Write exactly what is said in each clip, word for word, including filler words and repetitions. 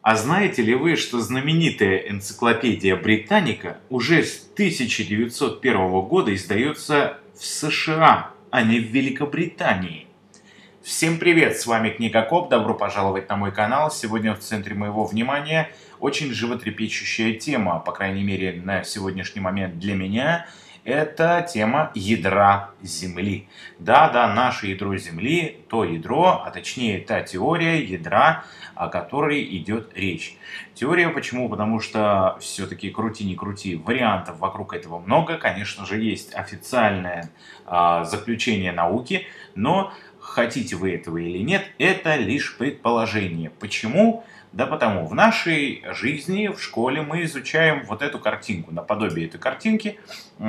А знаете ли вы, что знаменитая энциклопедия Британика уже с тысяча девятьсот первого года издается в США, а не в Великобритании? Всем привет, с вами Книгокоп, добро пожаловать на мой канал. Сегодня в центре моего внимания очень животрепещущая тема, по крайней мере на сегодняшний момент для меня. Это тема ядра Земли. Да-да, наше ядро Земли, то ядро, а точнее та теория ядра, о которой идет речь. Теория почему? Потому что все-таки крути не крути, вариантов вокруг этого много. Конечно же, есть официальное э, заключение науки, но хотите вы этого или нет, это лишь предположение. Почему? Да потому в нашей жизни, в школе мы изучаем вот эту картинку, наподобие этой картинки.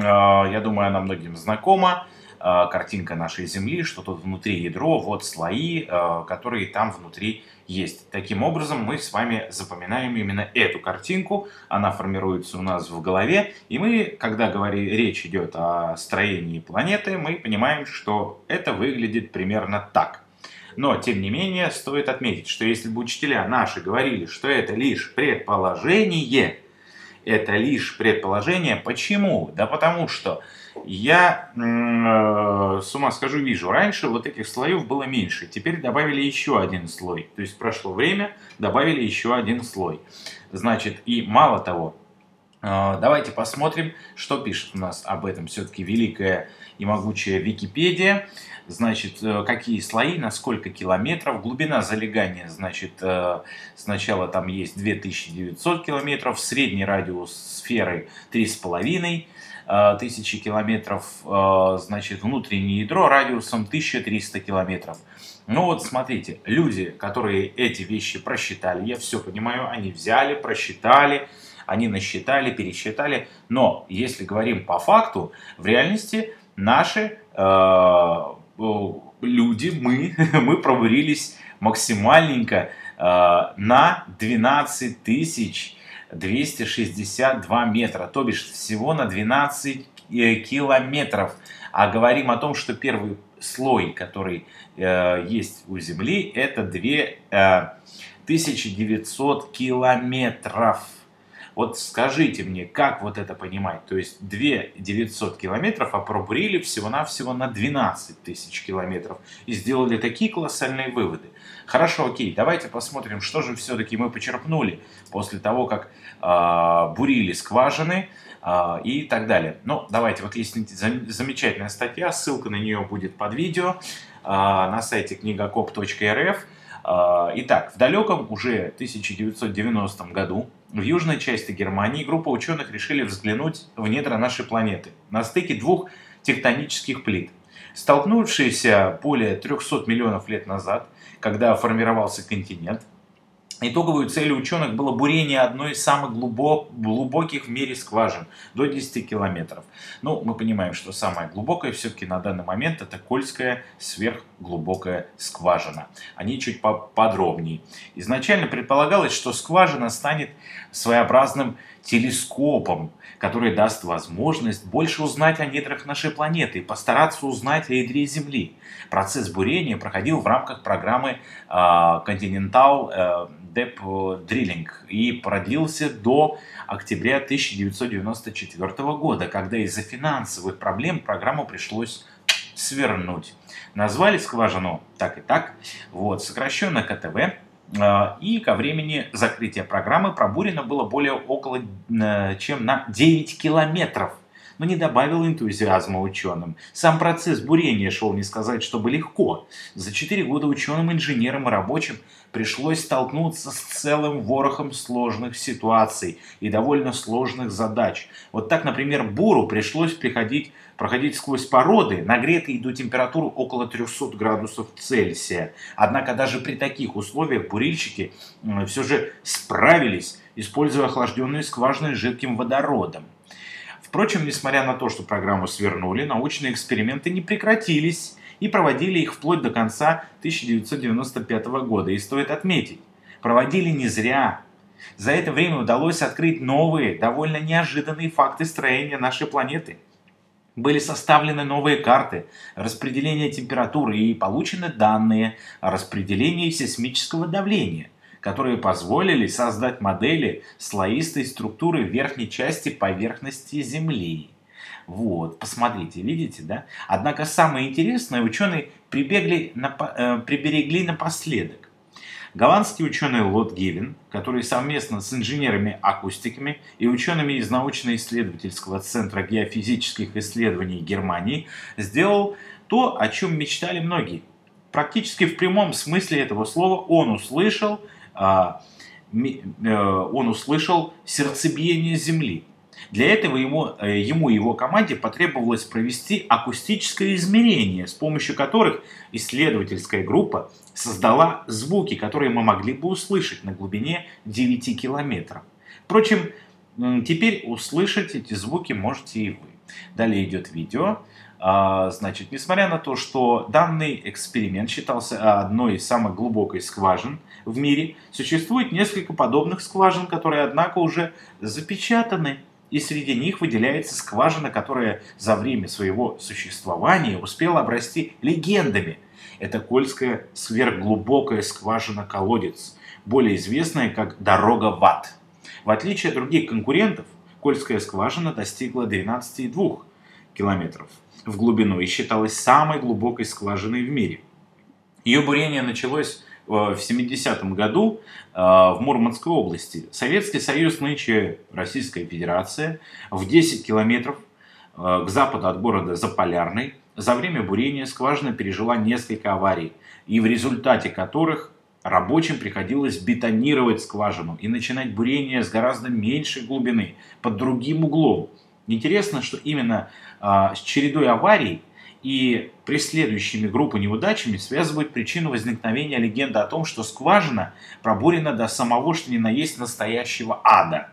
Я думаю, она многим знакома. Картинка нашей Земли, что тут внутри ядро, вот слои, которые там внутри есть. Таким образом, мы с вами запоминаем именно эту картинку. Она формируется у нас в голове. И мы, когда говорим, речь идет о строении планеты, мы понимаем, что это выглядит примерно так. Но, тем не менее, стоит отметить, что если бы учителя наши говорили, что это лишь предположение, это лишь предположение. Почему? Да потому что я э, с ума скажу, вижу, раньше вот этих слоев было меньше, теперь добавили еще один слой. То есть прошло время, добавили еще один слой. Значит, и мало того, э, давайте посмотрим, что пишет у нас об этом все-таки великая и могучая Википедия. Значит, какие слои, на сколько километров, глубина залегания, значит, сначала там есть две тысячи девятьсот километров, средний радиус сферы три с половиной тысячи километров, значит, внутреннее ядро радиусом тысяча триста километров. Ну вот смотрите, люди, которые эти вещи просчитали, я все понимаю, они взяли, просчитали, они насчитали, пересчитали, но если говорим по факту, в реальности наши люди, мы, мы пробурились максимальненько э, на двенадцать тысяч двести шестьдесят два метра, то бишь всего на двенадцать километров. А говорим о том, что первый слой, который э, есть у Земли, это две тысячи девятьсот километров. Вот скажите мне, как вот это понимать? То есть две тысячи девятьсот километров, а пробурили всего-навсего на двенадцать тысяч километров. И сделали такие колоссальные выводы. Хорошо, окей, давайте посмотрим, что же все-таки мы почерпнули после того, как э, бурили скважины э, и так далее. Ну, давайте, вот есть замечательная статья, ссылка на нее будет под видео э, на сайте книгокоп точка эр эф. Итак, в далеком уже тысяча девятьсот девяностом году в южной части Германии группа ученых решили взглянуть в недра нашей планеты на стыке двух тектонических плит, столкнувшиеся более трёхсот миллионов лет назад, когда формировался континент. Итоговой целью ученых было бурение одной из самых глубок, глубоких в мире скважин, до десяти километров. Ну, мы понимаем, что самая глубокая все-таки на данный момент это Кольская сверхглубокая скважина. Они чуть поподробнее. Изначально предполагалось, что скважина станет своеобразным телескопом, который даст возможность больше узнать о недрах нашей планеты и постараться узнать о ядре Земли. Процесс бурения проходил в рамках программы э, Continental э, Deep Drilling и продлился до октября тысяча девятьсот девяносто четвёртого года, когда из-за финансовых проблем программу пришлось свернуть. Назвали скважину так и так, вот, сокращенно ка тэ вэ. И ко времени закрытия программы пробурено было более около чем на девять километров. Но не добавил энтузиазма ученым. Сам процесс бурения шел, не сказать, чтобы легко. За четыре года ученым, инженерам и рабочим пришлось столкнуться с целым ворохом сложных ситуаций и довольно сложных задач. Вот так, например, буру пришлось приходить, проходить сквозь породы, нагретые до температуры около трёхсот градусов Цельсия. Однако даже при таких условиях бурильщики все же справились, используя охлажденные скважины с жидким водородом. Впрочем, несмотря на то, что программу свернули, научные эксперименты не прекратились и проводили их вплоть до конца тысяча девятьсот девяносто пятого года. И стоит отметить, проводили не зря. За это время удалось открыть новые, довольно неожиданные факты строения нашей планеты. Были составлены новые карты распределения температуры и получены данные о распределении сейсмического давления. которые позволили создать модели слоистой структуры верхней части поверхности Земли. Вот, посмотрите, видите, да? Однако самое интересное ученые прибегли на, э, приберегли напоследок. Голландский ученый Лот Гевин, который совместно с инженерами-акустиками и учеными из научно-исследовательского центра геофизических исследований Германии, сделал то, о чем мечтали многие. Практически в прямом смысле этого слова он услышал, э, э, он услышал сердцебиение Земли. Для этого ему, ему и его команде потребовалось провести акустическое измерение, с помощью которых исследовательская группа создала звуки, которые мы могли бы услышать на глубине девяти километров. Впрочем, теперь услышать эти звуки можете и вы. Далее идет видео. Значит, несмотря на то, что данный эксперимент считался одной из самых глубоких скважин в мире, существует несколько подобных скважин, которые, однако, уже запечатаны. И среди них выделяется скважина, которая за время своего существования успела обрасти легендами. Это Кольская сверхглубокая скважина-колодец, более известная как «Дорога в ад». В отличие от других конкурентов, Кольская скважина достигла двенадцати целых двух десятых километров в глубину и считалась самой глубокой скважиной в мире. Ее бурение началось в семидесятом году в Мурманской области. Советский Союз, нынче Российская Федерация, в десять километров к западу от города Заполярный за время бурения скважина пережила несколько аварий, и в результате которых рабочим приходилось бетонировать скважину и начинать бурение с гораздо меньшей глубины, под другим углом. Интересно, что именно с чередой аварий и преследующими группу неудачами связывают причину возникновения легенды о том, что скважина пробурена до самого, что ни на есть, настоящего ада.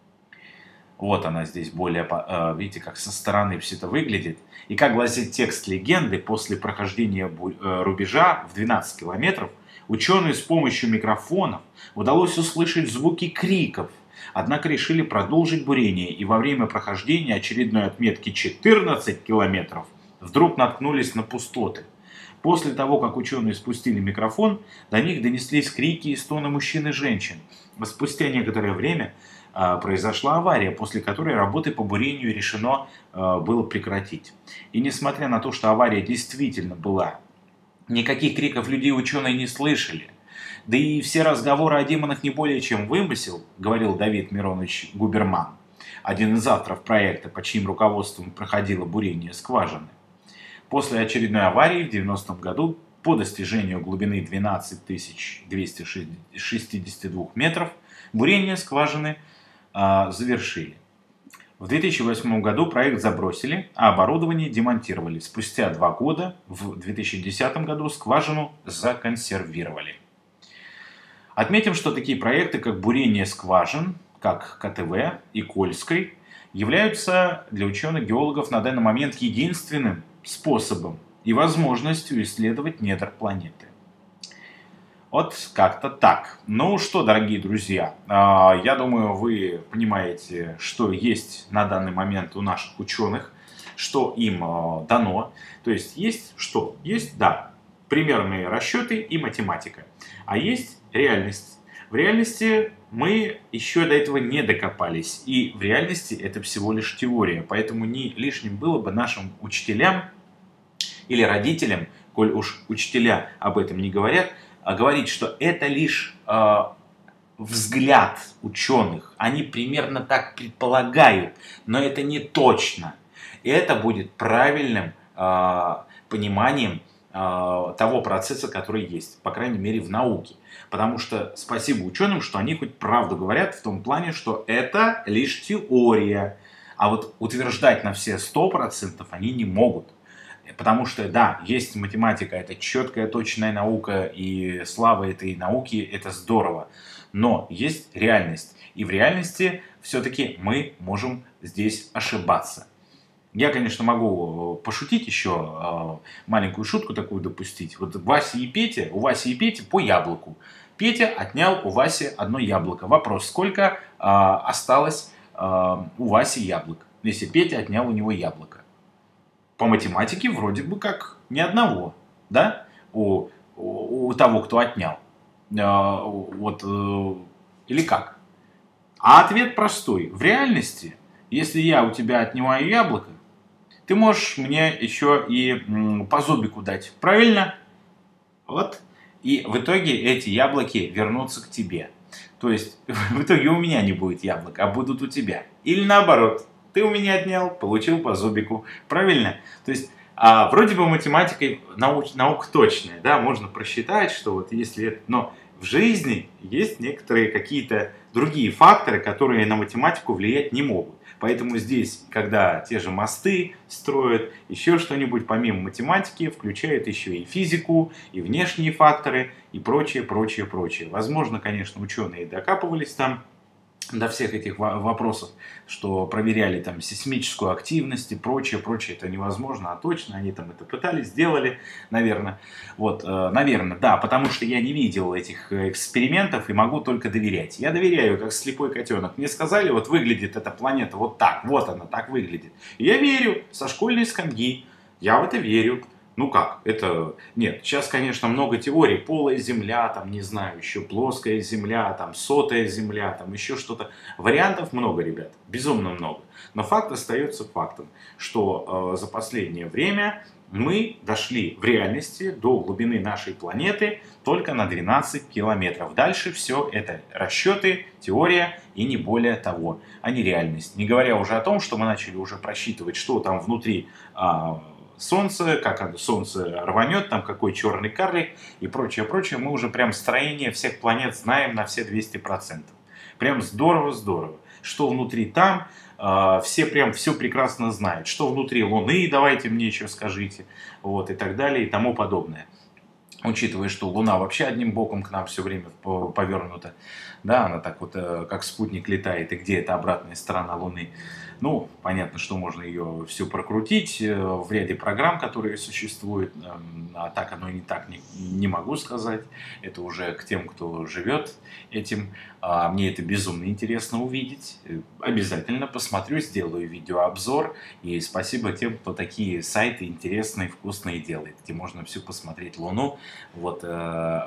Вот она здесь более, видите, как со стороны все это выглядит. И как гласит текст легенды, после прохождения рубежа в двенадцать километров ученые с помощью микрофонов удалось услышать звуки криков. Однако решили продолжить бурение, и во время прохождения очередной отметки четырнадцать километров вдруг наткнулись на пустоты. После того, как ученые спустили микрофон, до них донеслись крики и стоны мужчин и женщин. Спустя некоторое время э, произошла авария, после которой работы по бурению решено э, было прекратить. И несмотря на то, что авария действительно была, никаких криков людей ученые не слышали. Да и все разговоры о демонах не более чем вымысел, говорил Давид Миронович Губерман, один из авторов проекта, под чьим руководством проходило бурение скважины. После очередной аварии в девяностом году по достижению глубины двенадцать тысяч двести шестьдесят два метров бурение скважины э, завершили. В две тысячи восьмом году проект забросили, а оборудование демонтировали. Спустя два года, в две тысячи десятом году, скважину законсервировали. Отметим, что такие проекты, как бурение скважин, как ка тэ вэ и Кольской, являются для ученых-геологов на данный момент единственным способом и возможностью исследовать недр планеты. Вот как-то так. Ну что, дорогие друзья, я думаю, вы понимаете, что есть на данный момент у наших ученых, что им дано. То есть есть что? Есть, да, примерные расчеты и математика. А есть реальность. В реальности мы еще до этого не докопались. И в реальности это всего лишь теория. Поэтому не лишним было бы нашим учителям или родителям, коль уж учителя об этом не говорят, говорить, что это лишь э, взгляд ученых. Они примерно так предполагают, но это не точно. И это будет правильным э, пониманием э, того процесса, который есть, по крайней мере в науке. Потому что спасибо ученым, что они хоть правду говорят в том плане, что это лишь теория. А вот утверждать на все сто процентов они не могут. Потому что, да, есть математика, это четкая, точная наука, и слава этой науки, это здорово. Но есть реальность. И в реальности все-таки мы можем здесь ошибаться. Я, конечно, могу пошутить еще, маленькую шутку такую допустить. Вот Вася и Петя, у Васи и Пети по яблоку. Петя отнял у Васи одно яблоко. Вопрос, сколько а, осталось а, у Васи яблок, если Петя отнял у него яблоко? По математике вроде бы как ни одного, да, у, у, у того, кто отнял. э, вот, э, или как? А ответ простой. В реальности, если я у тебя отнимаю яблоко, ты можешь мне еще и м, по зубику дать. Правильно? Вот. И в итоге эти яблоки вернутся к тебе. То есть в итоге у меня не будет яблок, а будут у тебя. Или наоборот. Ты у меня отнял, получил по зубику. Правильно? То есть а, вроде бы математикой науч, наука точная, да, можно просчитать, что вот если это... Но в жизни есть некоторые какие-то другие факторы, которые на математику влиять не могут. Поэтому здесь, когда те же мосты строят, еще что-нибудь помимо математики, включают еще и физику, и внешние факторы, и прочее, прочее, прочее. Возможно, конечно, ученые докапывались там до всех этих вопросов, что проверяли там сейсмическую активность и прочее, прочее, это невозможно, а точно они там это пытались, сделали, наверное. Вот, э, наверное, да, потому что я не видел этих экспериментов и могу только доверять. Я доверяю, как слепой котенок. Мне сказали, вот выглядит эта планета вот так, вот она так выглядит. И я верю, со школьной скамьи, я в это верю. Ну как, это... Нет, сейчас, конечно, много теорий. Полая земля, там, не знаю, еще плоская земля, там, сотая земля, там, еще что-то. Вариантов много, ребят, безумно много. Но факт остается фактом, что э, за последнее время мы дошли в реальности до глубины нашей планеты только на двенадцать километров. Дальше все это расчеты, теория и не более того, а не реальность. Не говоря уже о том, что мы начали уже просчитывать, что там внутри... Э, Солнце, как оно, Солнце рванет, там какой черный карлик и прочее, прочее. Мы уже прям строение всех планет знаем на все двести процентов. Прям здорово-здорово. Что внутри там, э, все прям все прекрасно знают. Что внутри Луны, давайте мне еще скажите. Вот, и так далее, и тому подобное. Учитывая, что Луна вообще одним боком к нам все время повернута. Да, она так вот, как спутник летает, и где эта обратная сторона Луны. Ну, понятно, что можно ее все прокрутить в ряде программ, которые существуют. А так оно и не так, не, не могу сказать. Это уже к тем, кто живет этим. А мне это безумно интересно увидеть. Обязательно посмотрю, сделаю видеообзор. И спасибо тем, кто такие сайты интересные, вкусные делает, где можно все посмотреть Луну. Вот э,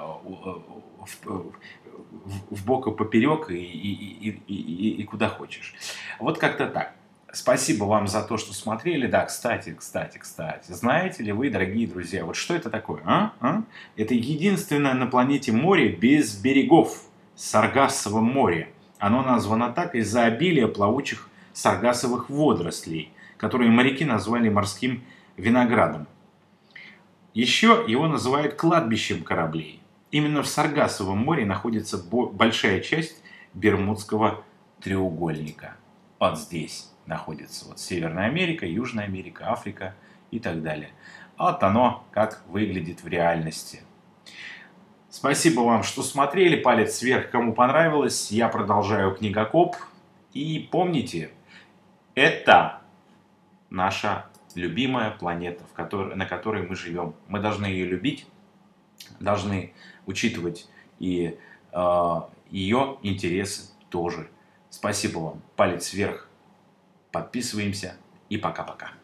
в, в, в бок и поперек, и, и, и, и, и куда хочешь. Вот как-то так. Спасибо вам за то, что смотрели. Да, кстати, кстати, кстати. Знаете ли вы, дорогие друзья, вот что это такое? А? А? Это единственное на планете море без берегов. Саргассово море. Оно названо так из-за обилия плавучих саргассовых водорослей, которые моряки назвали морским виноградом. Еще его называют кладбищем кораблей. Именно в Саргассовом море находится большая часть Бермудского треугольника. Вот здесь находится вот Северная Америка, Южная Америка, Африка и так далее. Вот оно как выглядит в реальности. Спасибо вам, что смотрели. Палец вверх, кому понравилось. Я продолжаю Книгокоп. И помните, это наша любимая планета, в которой, на которой мы живем. Мы должны ее любить, должны учитывать и э, ее интересы тоже. Спасибо вам. Палец вверх. Подписываемся и пока-пока.